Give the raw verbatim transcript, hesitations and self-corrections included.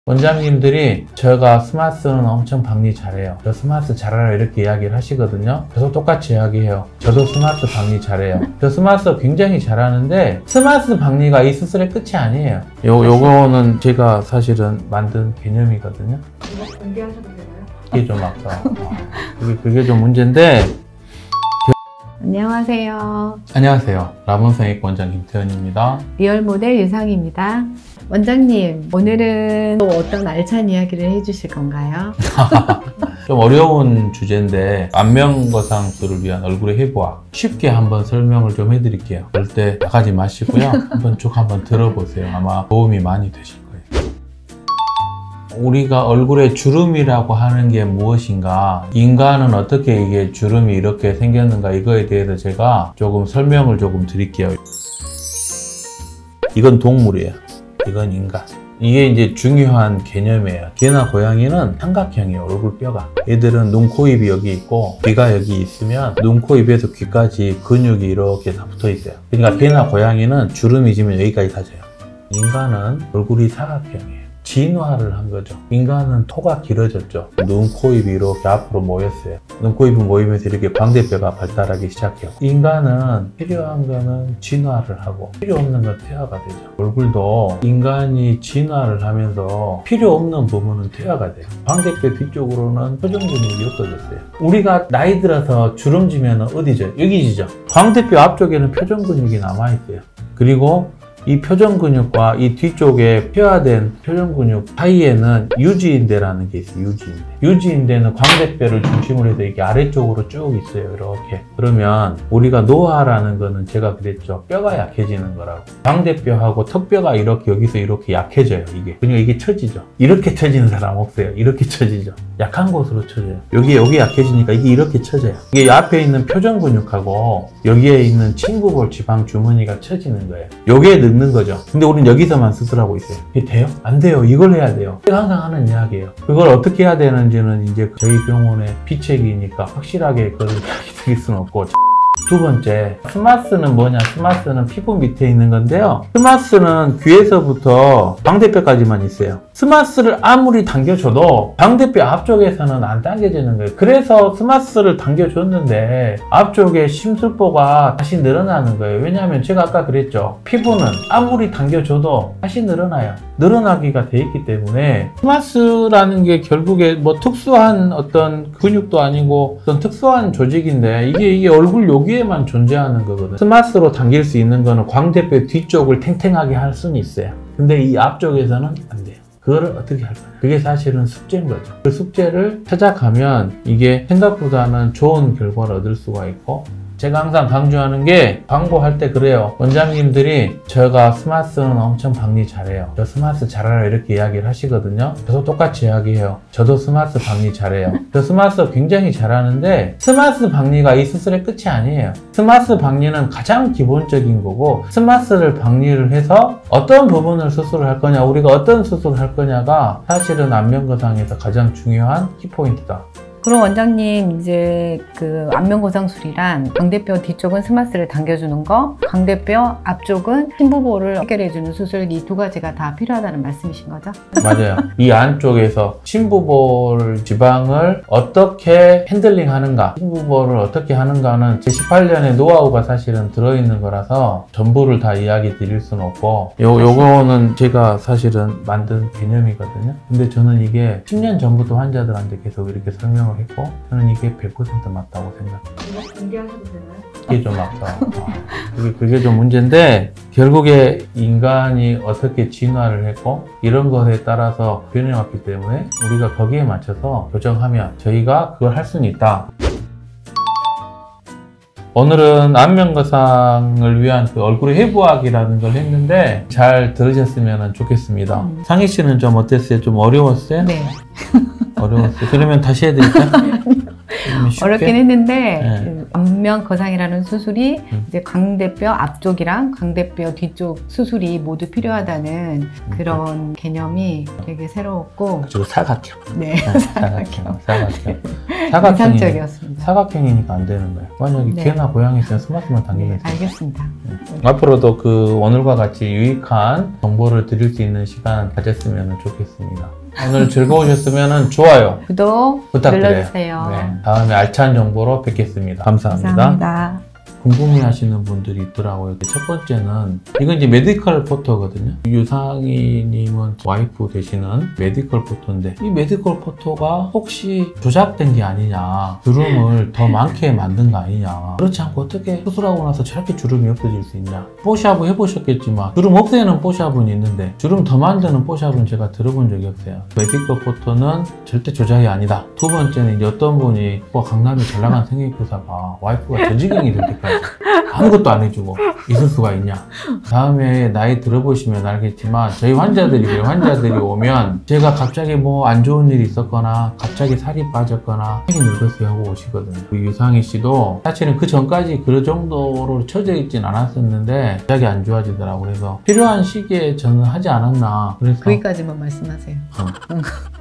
원장님들이 제가 스마스는 엄청 박리 잘해요. 저 스마스 잘하라 이렇게 이야기를 하시거든요. 저도 똑같이 이야기해요. 저도 스마스 박리 잘해요. 저 스마스 굉장히 잘하는데 스마스 박리가 이 수술의 끝이 아니에요. 요, 요거는 제가 사실은 만든 개념이거든요. 이거 공개하셔도 되나요? 그게 좀 아까 어, 그게, 그게 좀 문제인데. 안녕하세요. 안녕하세요. 라본성액 원장 김태현입니다. 리얼모델 유상입니다. 원장님, 오늘은 또 어떤 알찬 이야기를 해주실 건가요? 좀 어려운 주제인데 안면거상술을 위한 얼굴의 해부학 쉽게 한번 설명을 좀 해드릴게요. 절대 나가지 마시고요. 한번 쭉 한번 들어보세요. 아마 도움이 많이 되실 거예요. 우리가 얼굴에 주름이라고 하는 게 무엇인가, 인간은 어떻게 이게 주름이 이렇게 생겼는가, 이거에 대해서 제가 조금 설명을 조금 드릴게요. 이건 동물이에요. 이건 인간. 이게 이제 중요한 개념이에요. 개나 고양이는 삼각형이에요. 얼굴뼈가. 얘들은 눈, 코, 입이 여기 있고 귀가 여기 있으면 눈, 코, 입에서 귀까지 근육이 이렇게 다 붙어 있어요. 그러니까 개나 고양이는 주름이 지면 여기까지 다져요. 인간은 얼굴이 사각형이에요. 진화를 한 거죠. 인간은 토가 길어졌죠. 눈, 코, 입이 이렇게 앞으로 모였어요. 눈, 코, 입이 모이면서 이렇게 광대뼈가 발달하기 시작해요. 인간은 필요한 거는 진화를 하고 필요 없는 건 퇴화가 되죠. 얼굴도 인간이 진화를 하면서 필요 없는 부분은 퇴화가 돼요. 광대뼈 뒤쪽으로는 표정 근육이 없어졌어요. 우리가 나이 들어서 주름지면 어디죠? 여기 지죠. 광대뼈 앞쪽에는 표정 근육이 남아있어요. 그리고 이 표정 근육과 이 뒤쪽에 폐화된 표정 근육 사이에는 유지인대라는 게 있어요. 유지인대. 유지인대는 광대뼈를 중심으로 해서 이게 아래쪽으로 쭉 있어요. 이렇게. 그러면 우리가 노화라는 거는 제가 그랬죠. 뼈가 약해지는 거라고. 광대뼈하고 턱뼈가 이렇게 여기서 이렇게 약해져요. 이게. 그러니까 이게 처지죠. 이렇게 처지는 사람 없어요. 이렇게 처지죠. 약한 곳으로 처져요. 여기 여기 약해지니까 이게 이렇게 처져요. 이게 앞에 있는 표정 근육하고 여기에 있는 친구볼 지방 주머니가 처지는 거예요. 요게 는 거죠. 근데 우리는 여기서만 수술하고 있어요. 이게 돼요? 안 돼요. 이걸 해야 돼요. 제가 항상 하는 이야기예요. 그걸 어떻게 해야 되는지는 이제 저희 병원의 비책이니까 확실하게 그걸 이야기 드릴 수는 없고. 두 번째, 스마스는 뭐냐? 스마스는 피부 밑에 있는 건데요. 스마스는 귀에서부터 광대뼈까지만 있어요. 스마스를 아무리 당겨줘도 광대뼈 앞쪽에서는 안 당겨지는 거예요. 그래서 스마스를 당겨줬는데 앞쪽에 심술보가 다시 늘어나는 거예요. 왜냐하면 제가 아까 그랬죠. 피부는 아무리 당겨줘도 다시 늘어나요. 늘어나기가 돼 있기 때문에 스마스라는 게 결국에 뭐 특수한 어떤 근육도 아니고 어떤 특수한 조직인데 이게 이게 얼굴 여기에만 존재하는 거거든요. 스마스로 당길 수 있는 거는 광대뼈 뒤쪽을 탱탱하게 할 수는 있어요. 근데 이 앞쪽에서는 안 돼요. 그거를 어떻게 할 거냐. 그게 사실은 숙제인 거죠. 그 숙제를 찾아가면 이게 생각보다는 좋은 결과를 얻을 수가 있고, 제가 항상 강조하는 게 광고할 때 그래요. 원장님들이 제가 스마스는 엄청 박리 잘해요. 저 스마스 잘하라 이렇게 이야기를 하시거든요. 저도 똑같이 이야기해요. 저도 스마스 박리 잘해요. 저 스마스 굉장히 잘하는데 스마스 박리가 이 수술의 끝이 아니에요. 스마스 박리는 가장 기본적인 거고, 스마스를 박리를 해서 어떤 부분을 수술을 할 거냐, 우리가 어떤 수술을 할 거냐가 사실은 안면거상에서 가장 중요한 키포인트다. 그럼 원장님, 이제 그 안면거상술이란 광대뼈 뒤쪽은 스마스를 당겨주는 거, 광대뼈 앞쪽은 심부보를 해결해주는 수술, 이 두 가지가 다 필요하다는 말씀이신 거죠? 맞아요. 이 안쪽에서 심부볼 지방을 어떻게 핸들링 하는가, 심부볼을 어떻게 하는가는 제 십팔 년의 노하우가 사실은 들어있는 거라서 전부를 다 이야기 드릴 수는 없고, 요, 요거는 제가 사실은 만든 개념이거든요. 근데 저는 이게 십 년 전부터 환자들한테 계속 이렇게 설명을 했고, 저는 이게 백 퍼센트 맞다고 생각해요. 이거 공개하셔도 되나요? 그게 좀 아까 어, 그게, 그게 좀 문제인데, 결국에 인간이 어떻게 진화를 했고 이런 것에 따라서 변해왔기 때문에 우리가 거기에 맞춰서 교정하면 저희가 그걸 할 수는 있다. 오늘은 안면거상을 위한 그 얼굴의 해부학이라는 걸 했는데 잘 들으셨으면 좋겠습니다. 음. 상희 씨는 좀 어땠어요? 좀 어려웠어요? 네. 어려웠어요. 그러면 다시 해드릴까요? 어렵긴 했는데 네. 그 안면 거상이라는 수술이 음. 이제 광대뼈 앞쪽이랑 광대뼈 뒤쪽 수술이 모두 필요하다는 음. 그런 개념이 되게 새로웠고, 그리고 사각형. 네, 네, 사각형. 사각형. 사각형이, 인상적이었습니다. 사각형이니까 안 되는 거예요. 만약에 네. 개나 고양이 있으면 스마트만 네, 당기면 돼요. 알겠습니다. 앞으로도 그 오늘과 같이 유익한 정보를 드릴 수 있는 시간 가졌으면 좋겠습니다. 오늘 즐거우셨으면 좋아요 구독 부탁드려요. 눌러주세요. 네, 다음에 알찬 정보로 뵙겠습니다. 감사합니다. 감사합니다. 궁금해하시는 분들이 있더라고요. 첫 번째는 이건 이제 메디컬 포토거든요. 유상희님은 와이프 되시는 메디컬 포토인데 이 메디컬 포토가 혹시 조작된 게 아니냐, 주름을 더 많게 만든 거 아니냐, 그렇지 않고 어떻게 수술하고 나서 저렇게 주름이 없어질 수 있냐. 뽀샵을 해보셨겠지만 주름 없애는 뽀샵은 있는데 주름 더 만드는 뽀샵은 제가 들어본 적이 없어요. 메디컬 포토는 절대 조작이 아니다. 두 번째는 이제 어떤 분이 뭐 강남에 잘 나간 성형외과사가 와이프가 저지경이 될 때까지 아무것도 안 해주고 있을 수가 있냐. 다음에 나이 들어보시면 알겠지만 저희 환자들이 그래요. 환자들이 오면 제가 갑자기 뭐 안 좋은 일이 있었거나 갑자기 살이 빠졌거나 살이 늙었어요 하고 오시거든요. 그 유상희 씨도 사실은 그 전까지 그 정도로 처져 있진 않았었는데 갑자기 안 좋아지더라고요. 그래서 필요한 시기에 저는 하지 않았나. 그래서 거기까지만 말씀하세요. 어.